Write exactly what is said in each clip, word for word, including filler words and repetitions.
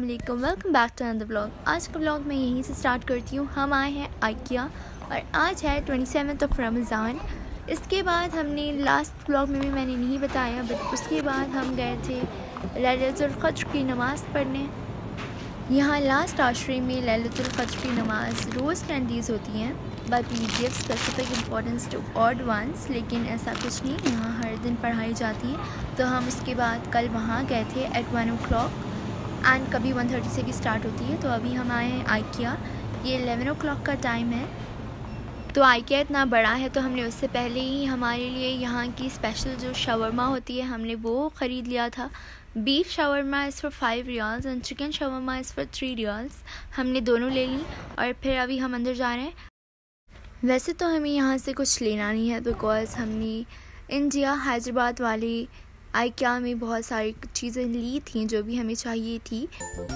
अस्सलामुअलैकुम, welcome back to another vlog. आज का व्लॉग मैं यहीं से स्टार्ट करती हूँ। हम आए हैं आइकिया और आज है ट्वेंटी सेवन्थ ऑफ रमज़ान। इसके बाद हमने लास्ट व्लॉग में भी मैंने नहीं बताया, बट उसके बाद हम गए थे लैलतुल क़द्र की नमाज़ पढ़ने। यहाँ लास्ट आशरे में लैलतुल क़द्र की नमाज़ रोज़ टेन डेज़ होती हैं, but we give specific importance to odd ones. लेकिन ऐसा कुछ नहीं, यहाँ हर दिन पढ़ाई जाती है। तो हम उसके बाद कल वहाँ गए थे at one o'clock and कभी वन थर्टी से भी स्टार्ट होती है। तो अभी हम आए हैं आइकिया, ये एलेवन ओ क्लॉक का टाइम है। तो आइकिया इतना बड़ा है तो हमने उससे पहले ही हमारे लिए यहाँ की स्पेशल जो शवरमा होती है हमने वो ख़रीद लिया था। Beef shawarma is for five riyals and chicken shawarma is for three riyals. हमने दोनों ले ली और फिर अभी हम अंदर जा रहे हैं। वैसे तो हमें यहाँ से कुछ लेना नहीं है, बिकॉज़ हमने इंडिया हैदराबाद वाले आइकिया में बहुत सारी चीज़ें ली थी जो भी हमें चाहिए थी।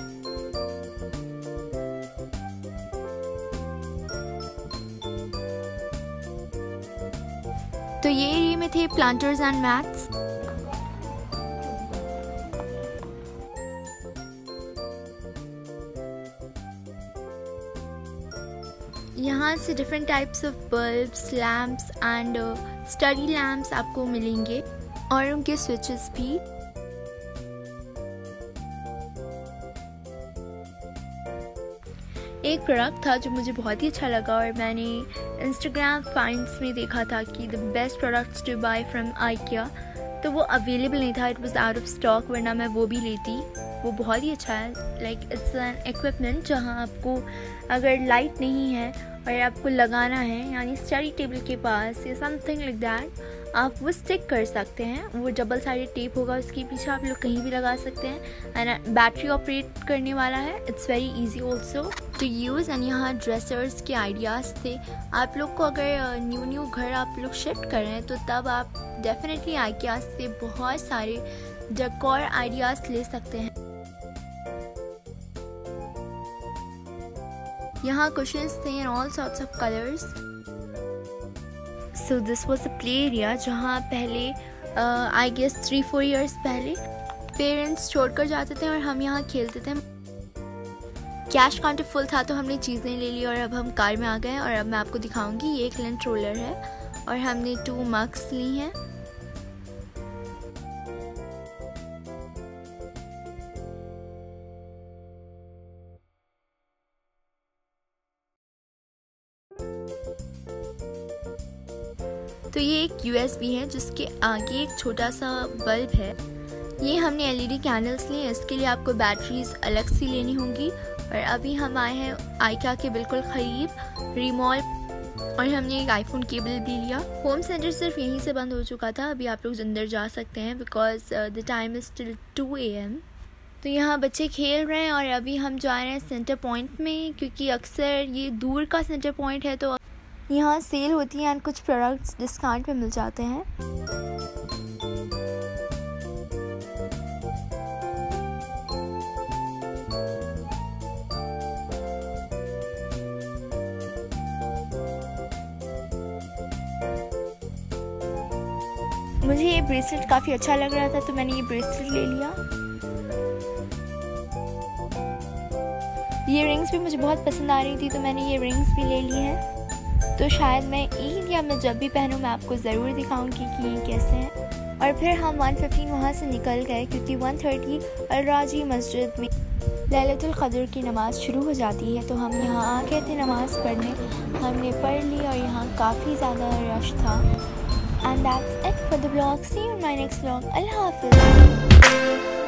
तो ये एरिया में थे प्लांटर्स एंड मैट्स। यहाँ से different types of bulbs, lamps and study lamps आपको मिलेंगे और उनके स्विचेस भी। एक प्रोडक्ट था जो मुझे बहुत ही अच्छा लगा और मैंने इंस्टाग्राम फाइंड्स में देखा था कि the best products to buy from IKEA, तो वो अवेलेबल नहीं था, it was out of stock, वरना मैं वो भी लेती। वो बहुत ही अच्छा है, लाइक इट्स एन इक्विपमेंट जहाँ आपको अगर लाइट नहीं है और आपको लगाना है, यानी स्टडी टेबल के पास या समथिंग लाइक दैट, आप वो स्टिक कर सकते हैं। वो डबल साइडेड टेप होगा, उसके पीछे आप लोग कहीं भी लगा सकते हैं एंड बैटरी ऑपरेट करने वाला है। It's very easy also to use. And यहाँ ड्रेसर्स के आइडियाज़ थे। आप लोग को अगर न्यू न्यू घर आप लोग शिफ्ट कर रहे हैं तो तब आप डेफिनेटली आइकिया से बहुत सारे डेकोर आइडियाज़ ले सकते हैं। यहाँ कुशन्स थे in all sorts of colours. So this was a play area जहाँ पहले I guess three four years पहले पेरेंट्स छोड़कर जाते थे और हम यहाँ खेलते थे। कैश काउंटर फुल था तो हमने चीज़ें ले ली और अब हम कार में आ गए हैं और अब मैं आपको दिखाऊंगी। ये एक लंच रोलर है और हमने टू मग्स ली हैं। तो ये एक यूएसबी है जिसके आगे एक छोटा सा बल्ब है। ये हमने एलईडी कैंडल्स ली, इसके लिए आपको बैटरीज अलग से लेनी होंगी। और अभी हम आए हैं आइकिया के बिल्कुल करीब रिमॉल और हमने एक आईफोन केबल भी लिया। होम सेंटर सिर्फ यहीं से बंद हो चुका था, अभी आप लोग अंदर जा सकते हैं because the time is still two A M. तो यहाँ बच्चे खेल रहे हैं और अभी हम जा रहे हैं सेंटर पॉइंट में, क्योंकि अक्सर ये दूर का सेंटर पॉइंट है तो यहाँ सेल होती है एंड कुछ प्रोडक्ट्स डिस्काउंट पे मिल जाते हैं। मुझे ये ब्रेसलेट काफ़ी अच्छा लग रहा था तो मैंने ये ब्रेसलेट ले लिया। ये रिंग्स भी मुझे बहुत पसंद आ रही थी तो मैंने ये रिंग्स भी ले ली हैं। तो शायद मैं ईद या मैं जब भी पहनूँ मैं आपको ज़रूर दिखाऊंगी कि ये कैसे हैं। और फिर हम वन फिफ्टीन वहाँ से निकल गए क्योंकि वन थर्टी अल राजी मस्जिद में लैलतुल क़द्र की नमाज़ शुरू हो जाती है। तो हम यहाँ आ गए थे नमाज़ पढ़ने, हमने पढ़ ली और यहाँ काफ़ी ज़्यादा रश था। And that's it for the vlog. See you in my next vlog. अल्लाह हाफ़िज़।